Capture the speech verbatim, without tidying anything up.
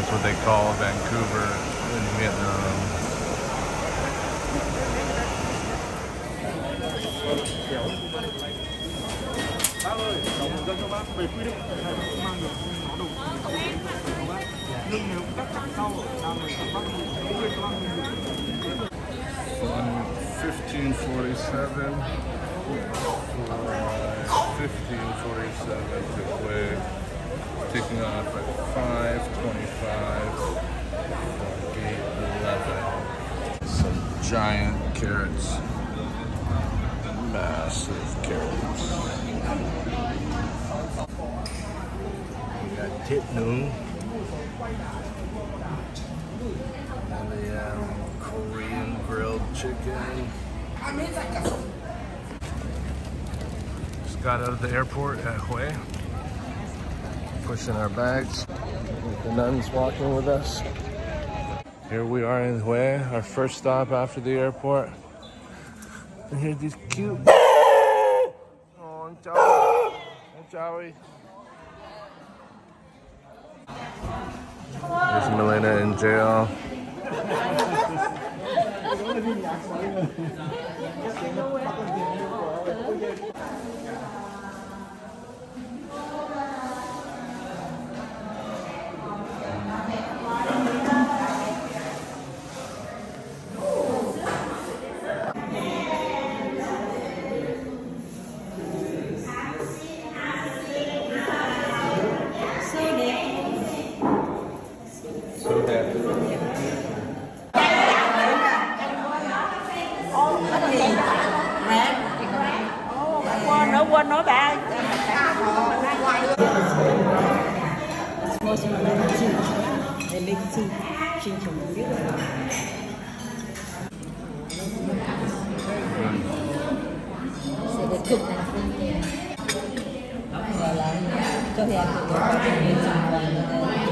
That's what they call Vancouver in Vietnam. Bác ơi, đóng một dân cho bác về quy định này cũng mang được nó đủ của bác. Nhưng nếu các chặng sau làm này các bác cũng quên cho bác mình. fifteen forty-seven. fifteen forty-seven to Hue. Taking off at five twenty-five. eight eleven. Some giant carrots. Massive carrots. We got tit noon. And the um, Korean grilled chicken. Just got out of the airport at Hue. Pushing our bags. The nuns walking with us. Here we are in Hue, our first stop after the airport. And here's these cute. Oh, Joey. Joey. There's Melena in jail. Nó quên nói bà. Sẽ được chụp này. Rồi là cho hẹn được